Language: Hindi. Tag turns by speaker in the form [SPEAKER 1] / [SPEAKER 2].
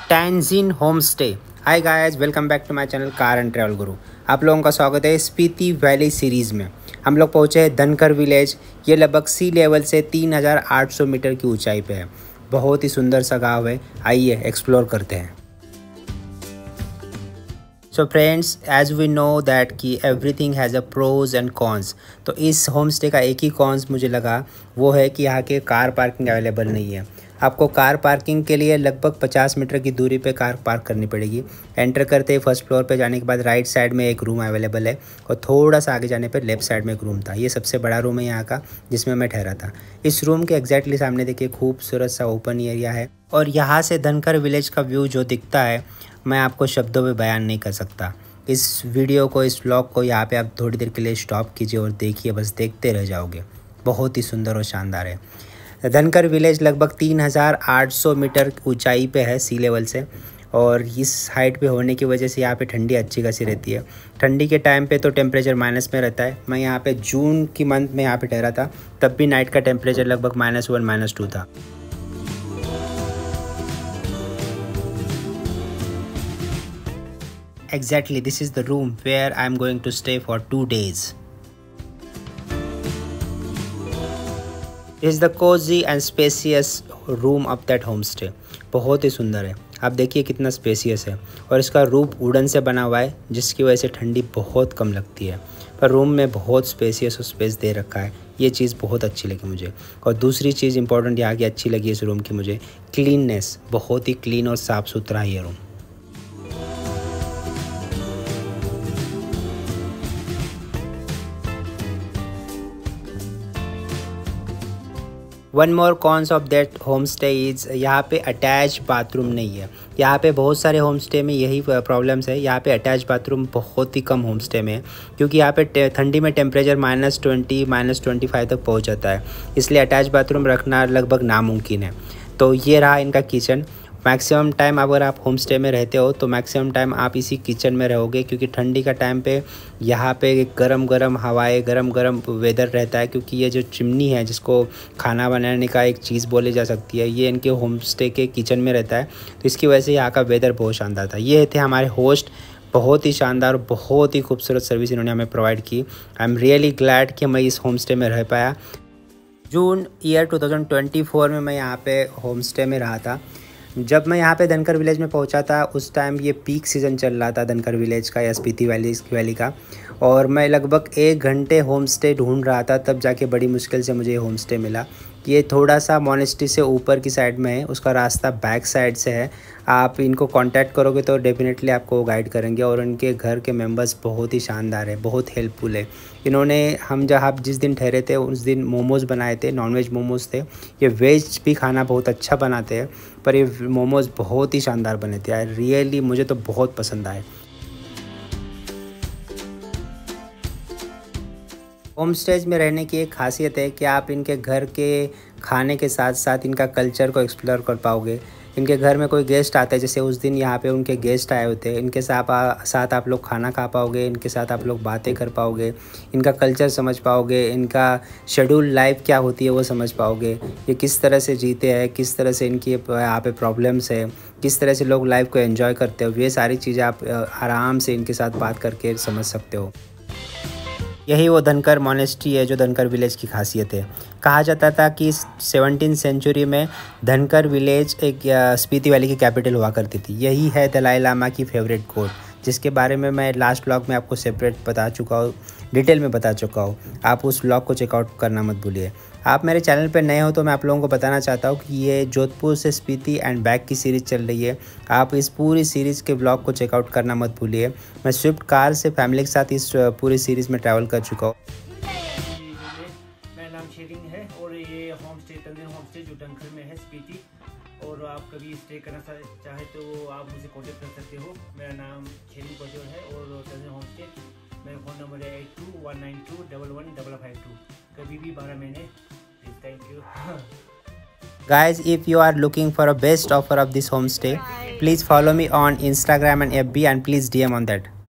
[SPEAKER 1] टैंजिन home stay. Hi guys, welcome back to my channel car and travel guru. आप लोगों का स्वागत है स्पीति वैली सीरीज़ में। हम लोग पहुँचे हैं धनकर विलेज। ये लगभग सी लेवल से 3800 मीटर की ऊंचाई पे है। बहुत ही सुंदर सा गाँव है। आइए एक्सप्लोर करते हैं। So friends, as we know that कि everything has a pros and cons. तो इस होम स्टे का एक ही कॉन्स मुझे लगा, वो है कि यहाँ के कार पार्किंग अवेलेबल नहीं है। आपको कार पार्किंग के लिए लगभग 50 मीटर की दूरी पे कार पार्क करनी पड़ेगी। एंटर करते ही फर्स्ट फ्लोर पे जाने के बाद राइट साइड में एक रूम अवेलेबल है और थोड़ा सा आगे जाने पर लेफ्ट साइड में एक रूम था। ये सबसे बड़ा रूम है यहाँ का, जिसमें मैं ठहरा था। इस रूम के एग्जैक्टली सामने देखिए खूबसूरत सा ओपन एरिया है और यहाँ से धनकर विलेज का व्यू जो दिखता है, मैं आपको शब्दों में बयान नहीं कर सकता। इस वीडियो को, इस व्लॉग को यहाँ पे आप थोड़ी देर के लिए स्टॉप कीजिए और देखिए, बस देखते रह जाओगे। बहुत ही सुंदर और शानदार है। धनकर विलेज लगभग 3800 मीटर ऊंचाई पे है सी लेवल से, और इस हाइट पे होने की वजह से यहाँ पे ठंडी अच्छी खासी रहती है। ठंडी के टाइम पे तो टेम्परेचर माइनस में रहता है। मैं यहाँ पे जून की मंथ में यहाँ पे ठहरा था, तब भी नाइट का टेम्परेचर लगभग -1 -2 था। Exactly, this is the room where I am going to stay for 2 days. This is the cozy and spacious room of that homestay. बहुत ही सुंदर है। आप देखिए कितना स्पेसियस है, और इसका रूफ वुडन से बना हुआ है, जिसकी वजह से ठंडी बहुत कम लगती है। पर रूम में बहुत स्पेसियस और स्पेस दे रखा है। ये चीज़ बहुत अच्छी लगी मुझे। और दूसरी चीज़ इंपॉर्टेंट यहाँ की अच्छी लगी इस रूम की मुझे, क्लीननेस। बहुत ही क्लीन और साफ़ सुथरा है ये room. One more cons of that home stay is, यहाँ पे अटैच बाथरूम नहीं है। यहाँ पे बहुत सारे होम स्टे में यही प्रॉब्लम्स है। यहाँ पे अटैच बाथरूम बहुत ही कम होम स्टे में है, क्योंकि यहाँ पे ठंडी में टेम्परेचर -20 -25 तक पहुँच जाता है। इसलिए अटैच बाथरूम रखना लगभग नामुमकिन है। तो ये रहा इनका किचन। मैक्सिमम टाइम अगर आप होम स्टे में रहते हो तो मैक्सिमम टाइम आप इसी किचन में रहोगे, क्योंकि ठंडी का टाइम पे यहाँ पे गरम गरम हवाएं, गरम गरम वेदर रहता है। क्योंकि ये जो चिमनी है, जिसको खाना बनाने का एक चीज़ बोली जा सकती है, ये इनके होम स्टे के किचन में रहता है। तो इसकी वजह से यहाँ का वेदर बहुत शानदार था। ये थे हमारे होस्ट। बहुत ही शानदार, बहुत ही खूबसूरत सर्विस इन्होंने हमें प्रोवाइड की। आई एम रियली ग्लैड कि मैं इस होम स्टे में रह पाया। जून ईयर 2024 में मैं यहाँ पे होम स्टे में रहा था। जब मैं यहाँ पे धनकर विलेज में पहुँचा था, उस टाइम ये पीक सीज़न चल रहा था धनकर विलेज का या स्पीति वैली का, और मैं लगभग 1 घंटे होम स्टे ढूंढ रहा था, तब जाके बड़ी मुश्किल से मुझे होम स्टे मिला। ये थोड़ा सा मोनेस्ट्री से ऊपर की साइड में है, उसका रास्ता बैक साइड से है। आप इनको कांटेक्ट करोगे तो डेफिनेटली आपको गाइड करेंगे, और उनके घर के मेंबर्स बहुत ही शानदार है, बहुत हेल्पफुल है। इन्होंने हम जहाँ जिस दिन ठहरे थे उस दिन मोमोज़ बनाए थे, नॉनवेज मोमोज़ थे। ये वेज भी खाना बहुत अच्छा बनाते हैं, पर ये मोमोज़ बहुत ही शानदार बने थे यार। रियली मुझे तो बहुत पसंद आए। होम स्टेज में रहने की एक खासियत है कि आप इनके घर के खाने के साथ साथ इनका कल्चर को एक्सप्लोर कर पाओगे। इनके घर में कोई गेस्ट आता है, जैसे उस दिन यहाँ पे उनके गेस्ट आए हुए थे, इनके साथ आप लोग खाना खा पाओगे, इनके साथ आप लोग बातें कर पाओगे, इनका कल्चर समझ पाओगे, इनका शेड्यूल लाइफ क्या होती है वो समझ पाओगे। ये किस तरह से जीते हैं, किस तरह से इनकी यहाँ पे प्रॉब्लम्स है, किस तरह से लोग लाइफ को एंजॉय करते हो, ये सारी चीज़ें आप आराम से इनके साथ बात करके समझ सकते हो। यही वो धनकर मोनेस्ट्री है जो धनकर विलेज की खासियत है। कहा जाता था कि 17वीं सेंचुरी में धनकर विलेज एक स्पीति वैली की कैपिटल हुआ करती थी। यही है दलाई लामा की फेवरेट कोट, जिसके बारे में मैं लास्ट व्लॉग में आपको सेपरेट बता चुका हूँ, डिटेल में बता चुका हूँ। आप उस व्लॉग को चेकआउट करना मत भूलिए। आप मेरे चैनल पर नए हो तो मैं आप लोगों को बताना चाहता हूँ कि ये जोधपुर से स्पीति एंड बैक की सीरीज़ चल रही है। आप इस पूरी सीरीज़ के व्लॉग को चेकआउट करना मत भूलिए। मैं स्विफ्ट कार से फैमिली के साथ इस पूरी सीरीज़ में ट्रैवल कर चुका हूँ।
[SPEAKER 2] मेरा नाम शेरिंग है और ये home stay Tenzin home stay जो धनकर में है स्पीति। और आप कभी स्टे करना चाहे तो आप मुझे कॉन्टेक्ट कर सकते हो। मेरा नाम शेरिंग पटेल है और तंजीन होम स्टे, मेरा फ़ोन नंबर है 8219211552। कभी भी 12 महीने। Thank you.
[SPEAKER 1] Guys, if you are looking for a best offer of this homestay, please follow me on Instagram and FB and please DM on that.